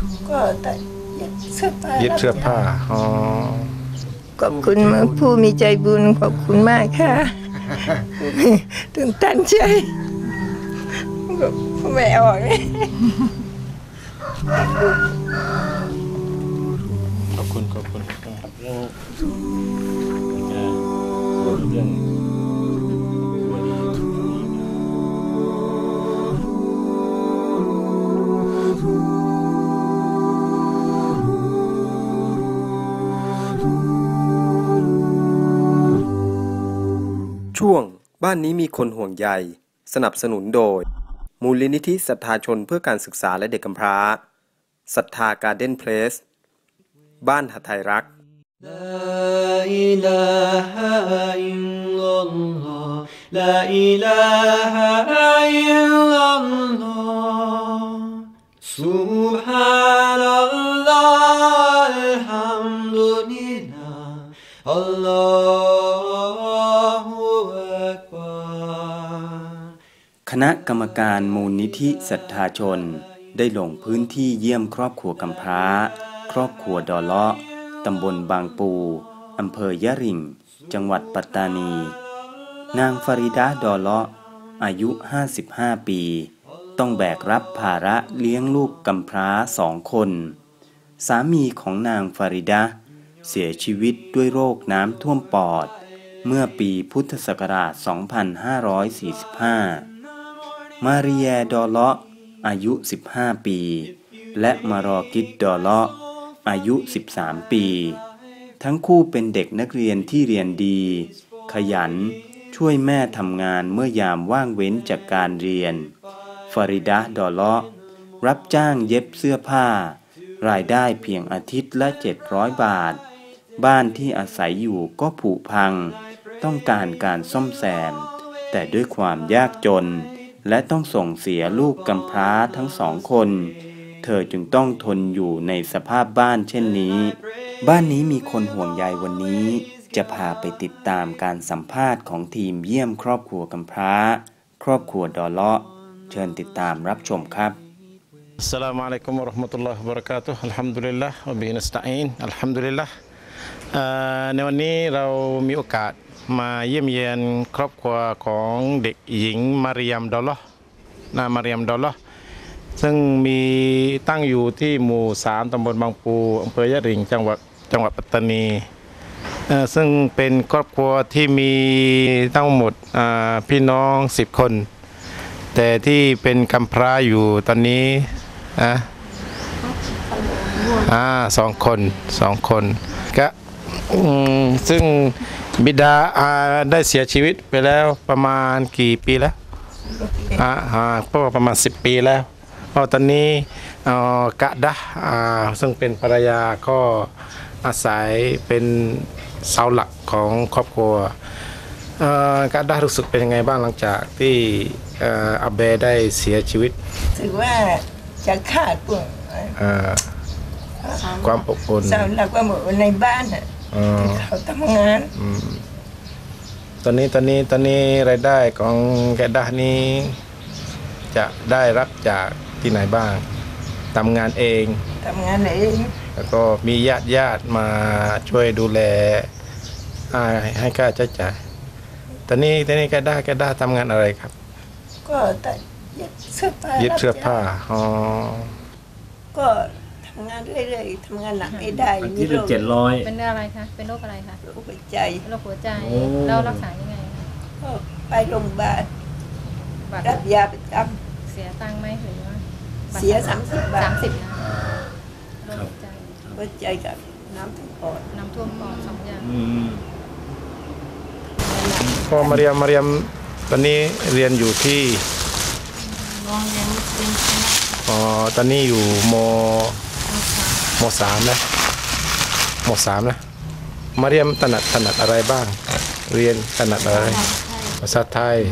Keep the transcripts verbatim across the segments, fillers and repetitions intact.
ก็แต่ยึดเสื้อผ้ายึดเสื้อผ้าอ๋อขอบคุณผู้มีใจบุญขอบคุณมากค่ะตื่นตันใจไม่ออกขอบคุณขอบคุณเรื่องเรื่องช่วงบ้านนี้มีคนห่วงใยสนับสนุนโดยมูลนิธิศรัทธาชนเพื่อการศึกษาและเด็กกำพร้าศรัทธาการ์เด้นเพลสบ้านหทัยรักลาอิลาฮะอิลลัลลอฮ์ลาอิลาฮะอิลลัลลอฮ์ซุบฮานัลลอฮ์อัลฮัมดุลิลลาฮ์อัลลอฮุอักบัรคณะกรรมการมูลนิธิศรัทธาชนได้ลงพื้นที่เยี่ยมครอบครัวกำพร้าครอบครัวดอเลาะตำบลบางปูอำเภอยะริงจังหวัดปัตตานีนางฟาริดะห์ดอเลาะอายุห้าสิบห้าปีต้องแบกรับภาระเลี้ยงลูกกำพร้าสองคนสามีของนางฟาริดะห์เสียชีวิตด้วยโรคน้ำท่วมปอดเมื่อปีพุทธศักราชสองพันห้าร้อยสี่สิบห้ามาริแยดอเลาะอายุสิบห้าปีและมารอกิดดอเลาะอายุสิบสามปีทั้งคู่เป็นเด็กนักเรียนที่เรียนดีขยันช่วยแม่ทำงานเมื่อยามว่างเว้นจากการเรียนฟาริดะห์ดอเลาะรับจ้างเย็บเสื้อผ้ารายได้เพียงอาทิตย์ละเจ็ดร้อยบาทบ้านที่อาศัยอยู่ก็ผุพังต้องการการซ่อมแซมแต่ด้วยความยากจนและต้องส่งเสียลูกกำพร้าทั้งสองคนเธอจึงต้องทนอยู่ในสภาพบ้านเช่นนี้บ้านนี้มีคนห่วงใยวันนี้จะพาไปติดตามการสัมภาษณ์ของทีมเยี่ยมครอบครัวกำพร้าครอบครัวดอเลาะเชิญติดตามรับชมครับอัสสลามุอะลัยกุมวะเราะห์มะตุลลอฮิวะบะเราะกาตุฮ์อัลฮัมดุลิลลาฮ์วะบิฮินัสตะอีนอัลฮัมดุลิลลาฮ์ในวันนี้เรามีโอกาสมาเยี่ยมเยียนครอบครัวของเด็กหญิงมาริยัมดอเลาะห์นามาริยัมดอเลาะห์ซึ่งมีตั้งอยู่ที่หมู่สามตำบลบางปูอำเภอยะริงจังหวัดจังหวัดปัตตานีซึ่งเป็นครอบครัวที่มีทั้งหมดพี่น้องสิบคนแต่ที่เป็นกำพร้าอยู่ตอนนี้นะอ่าสองคนสองคนก็ซึ่งบิดาได้เสียชีวิตไปแล้วประมาณกี่ปีแล้วอ่าก็ประมาณสิบปีแล้วพอตอนนี้กะดะซึ่งเป็นภรรยาก็อาศัยเป็นเสาหลักของครอบครัวกะดะรู้สึกเป็นยังไงบ้างหลังจากที่อาเบได้เสียชีวิตถือว่าจะขาดปุ่มความอบอุ่นเสาหลักว่าหมดในบ้านที่เขาทำงานตอนนี้ตอนนี้ตอนนี้รายได้ของกะดะนี้จะได้รับจากที่ไหนบ้างทำงานเองทำงานเองแล้วก็มีญาติญาติมาช่วยดูแลให้ค่าใช้จ่ายตอนนี้ตอนนี้กะดะกะดะทำงานอะไรครับก็แต่ยึดเสื้อผ้ายึดเสื้อผ้าอ๋อก็ทำงานเรื่อยๆทำงานหนักไม่ได้ที่เป็นเจ็ดร้อยเป็นอะไรคะเป็นโรคอะไรคะโรคหัวใจโรคหัวใจเรารักษายังไงก็ไปโรงพยาบาลรับยาประจำเสียตังค์ไหมหรือว่าเสียสามสิบบาทสามสิบนะโรคหัวใจหัวใจกับน้ำท่วมปอดน้ำท่วมปอดสองอย่างพ่อมาเรียมมาเรียมตอนนี้เรียนอยู่ที่โรงเรียนเป็นอ๋อตอนนี้อยู่มมสามนะมสามนะมาเรียมถนัดถนัดอะไรบ้างเรียนถนัดอะไรภาษาไทย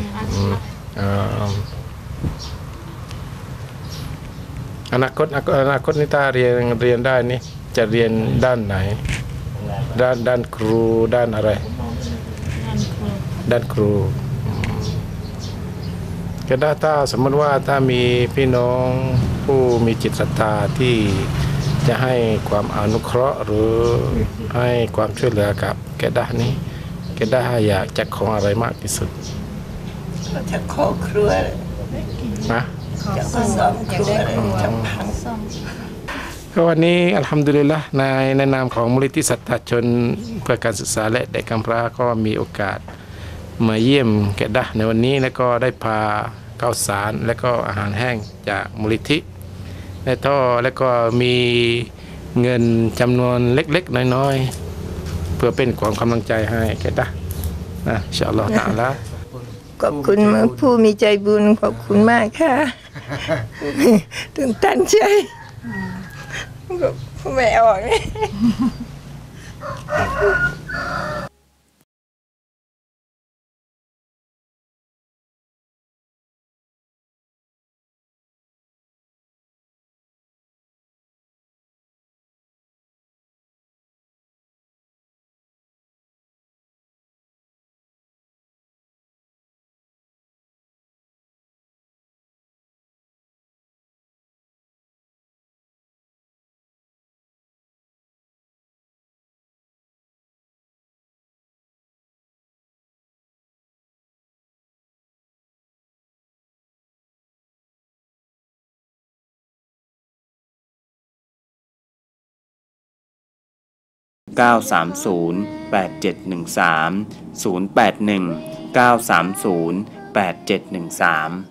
อนาคตอนาคตนิตาเรียนเรียนได้นี่จะเรียนด้านไหนด้านด้านครูด้านอะไรด้านครูกก็ได้ถ้าสมมติว่าถ้ามีพี่น้องผู้มีจิตศรัทธาที่จะให้ความอนุเคราะห์หรือให้ความช่วยเหลือกับแกด้านี้แกด้าอยากจะของอะไรมากที่สุดก็จะขอครัวนะขอจะส้มซ่อมอคยากรัวได้ครัวจะพังส้มก็วันนี้อัลฮัมดุลิลละห์ในในนามของมูลนิธิศรัทธาชนเพื่อการศึกษาและเด็กกำพร้าก็มีโอกาสมาเยี่ยมแกด้าในวันนี้แล้วก็ได้พาข้าวสารและก็อาหารแห้งจากมูลนิธิและก็แล้วก็มีเงินจำนวนเล็กๆน้อยๆเพื่อเป็นความกำลังใจให้แกด้านะอินชาอัลลอฮฺตะอาลาขอบคุณผู้มีใจบุญขอบคุณมากค่ะ ถึงตั้งใจไม่ออกเลยเก้า สาม ศูนย์ แปด เจ็ด หนึ่ง สาม ศูนย์ แปด หนึ่ง เก้า สาม ศูนย์ แปด เจ็ด หนึ่ง สาม